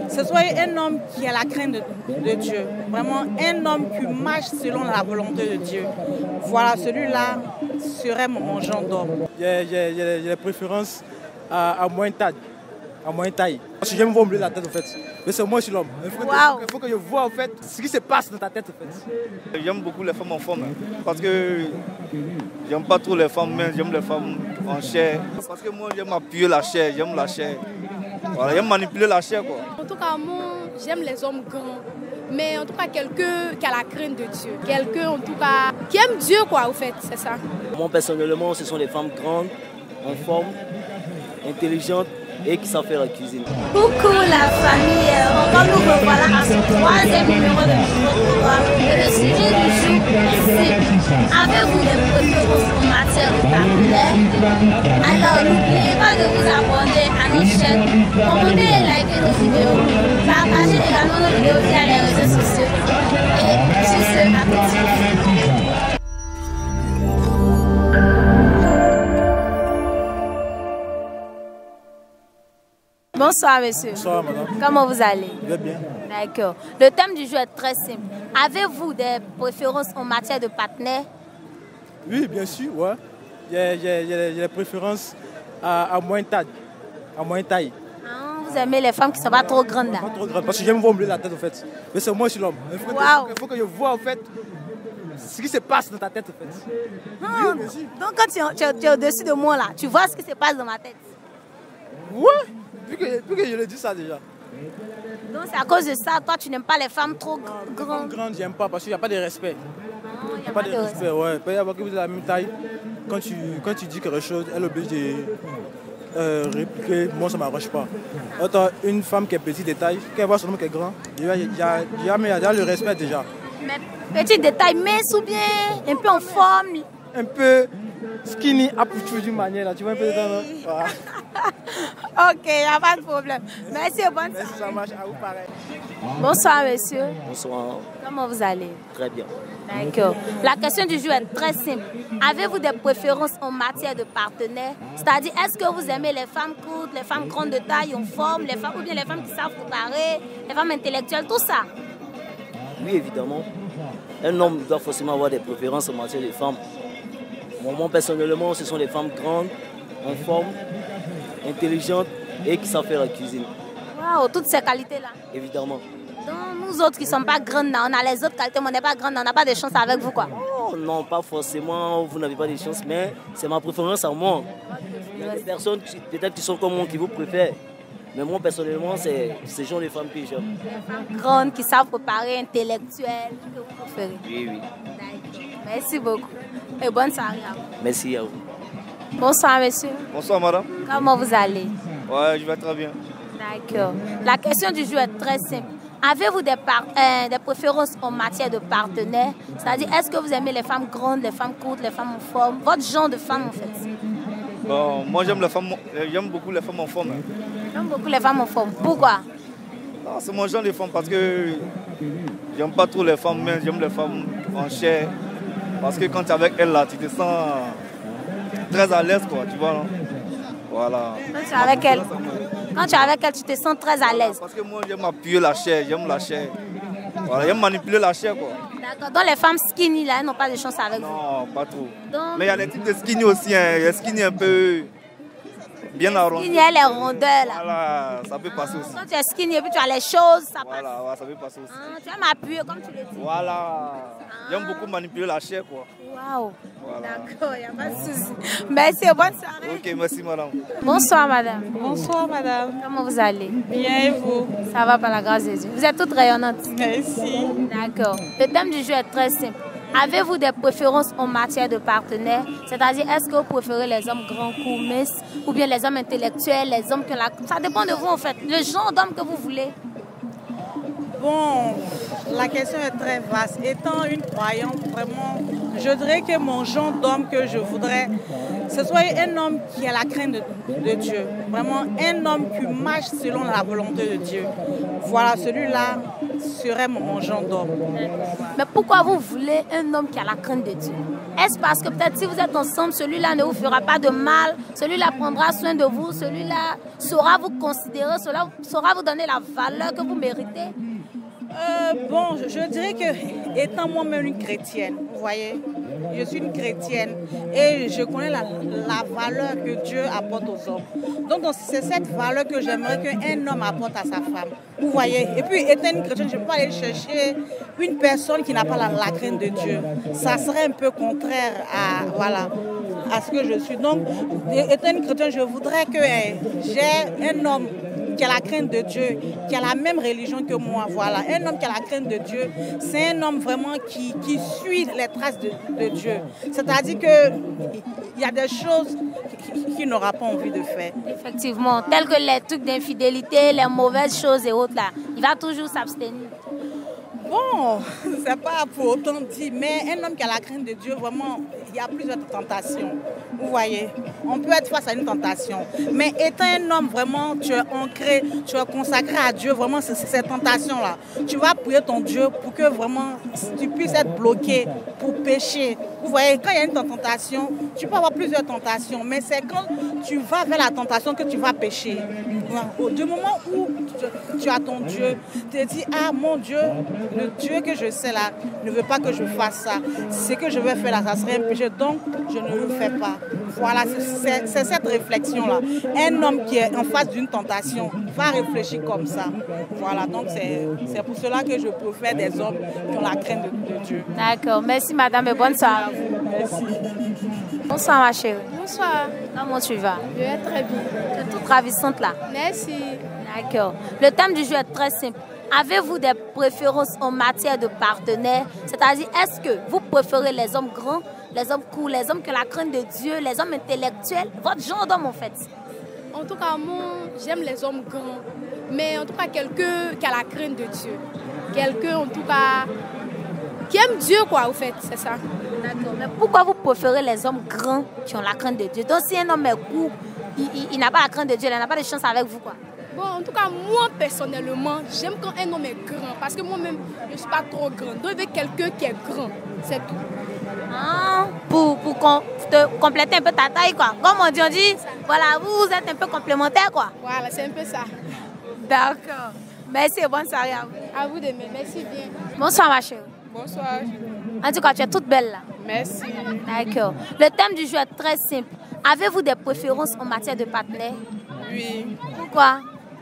ce soit un homme qui a la crainte de Dieu, vraiment un homme qui marche selon la volonté de Dieu. Voilà, celui-là serait mon genre d'homme. Il y a les préférences à moyenne taille. À moyenne taille. Parce que j'aime voir la tête en fait. Mais c'est moi je suis l'homme. Il faut que je vois en fait ce qui se passe dans ta tête en fait. J'aime beaucoup les femmes en forme parce que j'aime pas trop les femmes minces, j'aime les femmes en chair. Parce que moi j'aime appuyer la chair, j'aime la chair. Voilà, j'aime manipuler la chair quoi. En tout cas moi j'aime les hommes grands. Mais en tout cas quelqu'un qui a la crainte de Dieu. Quelqu'un en tout cas qui aime Dieu quoi au fait, c'est ça. Moi personnellement ce sont les femmes grandes, en forme, intelligentes et qui savent faire la cuisine. Coucou la famille, encore nous revoilà à ce troisième numéro de micro-trottoir. Et le sujet du jour est simple. Avez-vous des préférences en matière de partenaire? Alors n'oubliez pas de vous abonner à nos chaînes, commentez et likez nos vidéos, partagez également nos vidéos via les réseaux sociaux. Et sur ce, à tout de suite. Bonsoir monsieur. Bonsoir madame. Comment vous allez? Je vais bien. D'accord. Le thème du jeu est très simple. Avez-vous des préférences en matière de partenaire? Oui, bien sûr, ouais. Il y a les préférences à moyenne taille. À moyenne taille. Ah, vous aimez les femmes qui ne sont pas trop grandes là? Pas trop grande, parce que j'aime voir la tête en fait. Mais c'est moi je suis l'homme. Il faut que je vois en fait ce qui se passe dans ta tête en fait. Ah, oui, bien donc quand tu es au-dessus de moi là, tu vois ce qui se passe dans ma tête? Ouais. Plus que je le dis ça déjà. Donc c'est à cause de ça, toi tu n'aimes pas les femmes trop grandes? Grandes, j'aime pas parce qu'il n'y a pas de respect. Il n'y a pas de respect. Ouais. Il peut y avoir que vous êtes de la même taille. Quand tu dis quelque chose, elle est obligée de répliquer. Moi ça ne m'arrange pas. Autant une femme qui est petite de taille, quand elle voit son homme qui est grand, il y a le respect déjà. Mais petite de taille mince ou bien un peu en forme? Un peu skinny, apouchou d'une manière là, tu vois un peu de temps. Voilà. Ok, il n'y a pas de problème. Merci et bonne soirée. Merci, ça marche. À vous pareil. Bonsoir monsieur. Bonsoir. Comment vous allez? Très bien. D'accord. La question du jour est très simple. Avez-vous des préférences en matière de partenaire? C'est-à-dire, est-ce que vous aimez les femmes courtes, les femmes grandes de taille, en forme, les femmes, ou bien les femmes qui savent préparer, les femmes intellectuelles, tout ça? Oui, évidemment. Un homme doit forcément avoir des préférences en matière de femmes. Moi personnellement, ce sont les femmes grandes, en forme, intelligentes et qui savent faire la cuisine. Waouh, toutes ces qualités-là. Évidemment. Donc nous autres qui ne sommes pas grandes, on a les autres qualités, mais on n'est pas grandes, on n'a pas de chance avec vous quoi. Oh, non, pas forcément, vous n'avez pas de chance, mais c'est ma préférence à moi. Il y a des personnes peut-être qui sont comme moi qui vous préfèrent. Mais moi personnellement, c'est ce genre de femmes que j'aime. Les femmes grandes qui savent préparer, intellectuelles, que vous préférez. Oui, oui. D'accord. Merci beaucoup. Et bonne soirée à vous. Merci à vous. Bonsoir monsieur. Bonsoir madame. Comment vous allez? Ouais, je vais très bien. D'accord. La question du jour est très simple. Avez-vous des préférences en matière de partenaire? C'est-à-dire, est-ce que vous aimez les femmes grandes, les femmes courtes, les femmes en forme? Votre genre de femme en fait? Bon, moi j'aime beaucoup les femmes en forme. J'aime beaucoup les femmes en forme. Pourquoi? C'est mon genre de femme parce que j'aime pas trop les femmes minces, j'aime les femmes en chair. Parce que quand tu es avec elle là, tu te sens très à l'aise quoi, tu vois non? Voilà. Quand tu es avec elle, tu te sens très à l'aise. Parce que moi j'aime appuyer la chair, j'aime la chair. Voilà, j'aime manipuler la chair quoi. D'accord. Donc les femmes skinny là, elles n'ont pas de chance avec vous? Non, pas trop. Donc, mais il y a des types de skinny aussi, hein. Il y a skinny un peu bien arrondi. Skinny, elle est rondeur là. Voilà, ça peut passer aussi. Quand tu es skinny et puis tu as les choses, ça passe. Voilà, ouais, ça peut passer aussi. Tu aimes appuyer comme tu le dis. Voilà. J'aime beaucoup manipuler la chair quoi. Waouh. Voilà. D'accord, il n'y a pas de souci. Merci, bonne soirée. Ok, merci madame. Bonsoir madame. Bonsoir madame. Comment vous allez? Bien et vous? Ça va par la grâce de Dieu. Vous êtes toutes rayonnantes. Merci. D'accord. Le thème du jeu est très simple. Avez-vous des préférences en matière de partenaire? C'est-à-dire, est-ce que vous préférez les hommes grands, courts, minces, ou bien les hommes intellectuels, les hommes qui ont la... Ça dépend de vous en fait, le genre d'homme que vous voulez. Bon, la question est très vaste. Étant une croyante, vraiment, je dirais que mon genre d'homme que je voudrais, ce soit un homme qui a la crainte de Dieu, vraiment un homme qui marche selon la volonté de Dieu. Voilà, celui-là serait mon genre d'homme. Mais pourquoi vous voulez un homme qui a la crainte de Dieu? Est-ce parce que peut-être si vous êtes ensemble, celui-là ne vous fera pas de mal, celui-là prendra soin de vous, celui-là saura vous considérer, saura vous donner la valeur que vous méritez? Bon, je dirais que étant moi-même une chrétienne, vous voyez, je suis une chrétienne et je connais la valeur que Dieu apporte aux hommes. Donc c'est cette valeur que j'aimerais qu'un homme apporte à sa femme. Vous voyez, et puis étant une chrétienne, je ne peux pas aller chercher une personne qui n'a pas la crainte de Dieu. Ça serait un peu contraire à ce que je suis. Donc, étant une chrétienne, je voudrais que j'ai un homme qui a la crainte de Dieu, qui a la même religion que moi, voilà. Un homme qui a la crainte de Dieu, c'est un homme vraiment qui suit les traces de Dieu. C'est-à-dire qu'il y a des choses qu'il n'aura pas envie de faire. Effectivement, tels que les trucs d'infidélité, les mauvaises choses et autres là, il va toujours s'abstenir. Bon, c'est pas pour autant dire, mais un homme qui a la crainte de Dieu, vraiment, il y a plusieurs tentations. Vous voyez, on peut être face à une tentation. Mais étant un homme, vraiment, tu es ancré, tu es consacré à Dieu, vraiment, c'est cette tentation-là. Tu vas prier ton Dieu pour que vraiment tu puisses être bloqué pour pécher. Vous voyez, quand il y a une tentation, tu peux avoir plusieurs tentations, mais c'est quand tu vas vers la tentation que tu vas pécher. Du moment où tu as ton Dieu, tu te dis, ah mon Dieu, le Dieu que je sais là ne veut pas que je fasse ça. Ce que je vais faire là, ça serait un péché, donc je ne le fais pas. Voilà, c'est cette réflexion-là. Un homme qui est en face d'une tentation va réfléchir comme ça. Voilà, donc c'est pour cela que je préfère des hommes qui ont la crainte de Dieu. D'accord, merci madame et bonne soirée. Merci. Bonsoir ma chérie. Bonsoir. Comment tu vas? Je vais très bien. Tu es toute ravissante là. Merci. D'accord. Le thème du jeu est très simple. Avez-vous des préférences en matière de partenaires? C'est-à-dire, est-ce que vous préférez les hommes grands, les hommes courts, les hommes qui ont la crainte de Dieu, les hommes intellectuels? Votre genre d'homme en fait? En tout cas, moi, j'aime les hommes grands. Mais en tout cas, quelqu'un qui a la crainte de Dieu. Quelqu'un, en tout cas, qui aime Dieu, quoi, au fait, c'est ça. D'accord. Mais pourquoi vous préférez les hommes grands qui ont la crainte de Dieu? Donc, si un homme est court, il n'a pas la crainte de Dieu, il n'a pas de chance avec vous, quoi. Bon, en tout cas, moi, personnellement, j'aime quand un homme est grand. Parce que moi-même, je ne suis pas trop grand. Donc, il veut quelqu'un qui est grand. C'est tout. Ah, pour te compléter un peu ta taille, quoi. Comme on dit, voilà, vous êtes un peu complémentaires, quoi. Voilà, c'est un peu ça. D'accord. Merci et bonne soirée à vous. À vous de même. Merci bien. Bonsoir, ma chérie. Bonsoir. En tout cas, tu es toute belle, là. Merci. D'accord. Le thème du jeu est très simple. Avez-vous des préférences en matière de partenaire? Oui. Pourquoi?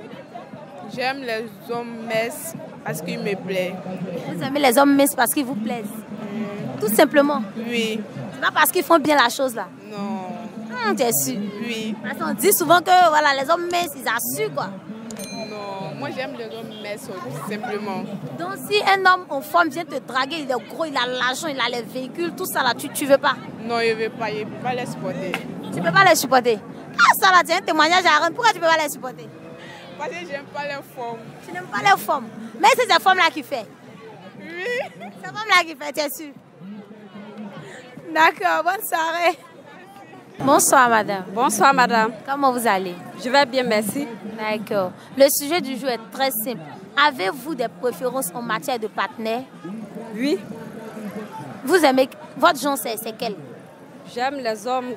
J'aime les hommes minces parce qu'ils me plaisent. Vous aimez les hommes minces parce qu'ils vous plaisent? Tout simplement? Oui. C'est pas parce qu'ils font bien la chose, là? Non. Tu es sûr? Oui. Parce qu'on dit souvent que voilà, les hommes minces, ils assurent, quoi. Non, moi j'aime les hommes minces, tout simplement. Donc si un homme en forme vient te draguer, il est gros, il a l'argent, il a les véhicules, tout ça là, tu veux pas? Non, je ne veux pas, je ne peux pas les supporter. Tu peux pas les supporter? Ah ça là, tu as un témoignage à rendre, pourquoi tu peux pas les supporter? Parce que j'aime pas les formes. Tu n'aimes pas les formes? Mais c'est ces formes là qui fait? Oui. Ces formes là qui fait, tu es sûr? D'accord, bonne soirée. Bonsoir madame. Bonsoir madame. Comment vous allez? Je vais bien, merci. D'accord. Le sujet du jour est très simple. Avez-vous des préférences en matière de partenaire? Oui. Vous aimez... Votre genre c'est quel? J'aime les hommes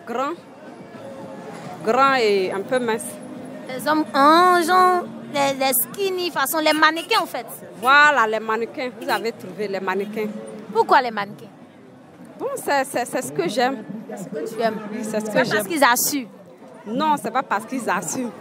grands et un peu minces. Les hommes genre les skinny, façon les mannequins en fait. Voilà, les mannequins. Vous avez trouvé les mannequins. Pourquoi les mannequins? Bon, c'est ce que j'aime. C'est ce que tu aimes? Oui, c'est ce que pas j'aime. parce qu'ils assurent? Non, c'est pas parce qu'ils assurent.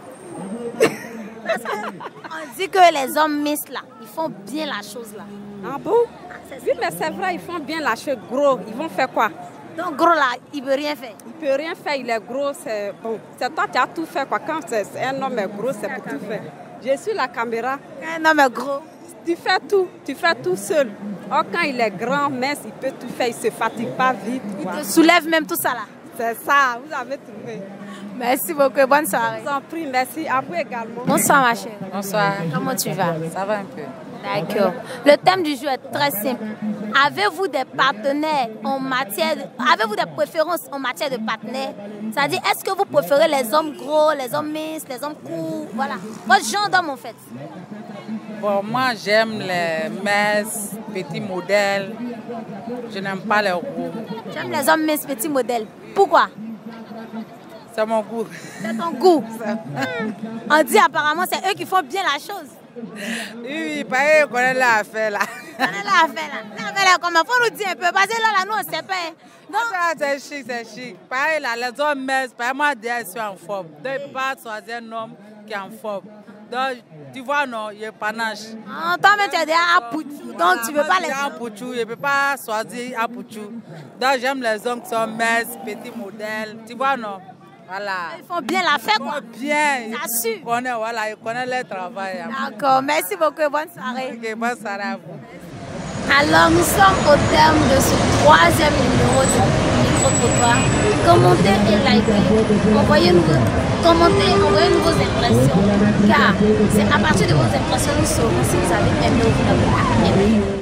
On dit que les hommes minces là, ils font bien la chose là. Ah bon? Oui, mais c'est vrai, ils font bien la chose gros. Ils vont faire quoi? Donc gros là, il ne peut rien faire? Il peut rien faire, il est gros. C'est bon. C'est toi qui as tout fait quoi. Quand un homme est gros, c'est pour tout faire. Je suis la caméra. Un homme est gros. Tu fais tout seul. Or, quand il est grand, mince, il peut tout faire, il ne se fatigue pas vite. Il te soulève même tout ça là. C'est ça, vous avez trouvé. Merci beaucoup, bonne soirée. Je vous en prie, merci. À vous également. Bonsoir ma chérie. Bonsoir. Comment tu vas? Ça va un peu. D'accord. Le thème du jour est très simple. Avez-vous des partenaires en matière avez-vous des préférences en matière de partenaires? C'est-à-dire, est-ce que vous préférez les hommes gros, les hommes minces, les hommes courts? Voilà. Votre genre d'homme, en fait. Bon, moi, j'aime les minces, petits modèles. Je n'aime pas les gros. J'aime les hommes minces, petits modèles. Pourquoi? C'est mon goût. C'est ton goût. On dit apparemment, c'est eux qui font bien la chose. Oui, pareil, on connaît l'affaire là. On est là à faire là. L'affaire là, comment faut nous dire un peu? Parce que là, nous, on ne sait pas. Non, c'est chic, c'est chic. Pareil là, les hommes minces, pareil, moi, je suis en forme. Donc, il ne peut pas choisir un homme qui est en forme. Donc, tu vois, non, il est panache. Toi-même, tu es déjà à Pouchou, donc tu ne veux pas les... À Pouchou, je ne peux pas choisir à Pouchou. Donc, j'aime les hommes qui sont minces, petits modèles. Tu vois, non? Voilà. Ils font bien l'affaire, quoi. Bien. Ça su. Ils connaissent leur travail. D'accord, merci beaucoup. Bonne soirée. Ok, bonne soirée à vous. Alors, nous sommes au terme de ce 3e numéro de Micro-Trottoir. Commentez et likez. Envoyez-nous vos impressions. Car c'est à partir de vos impressions nous saurons si vous avez aimé ou vous n'avez pas aimé.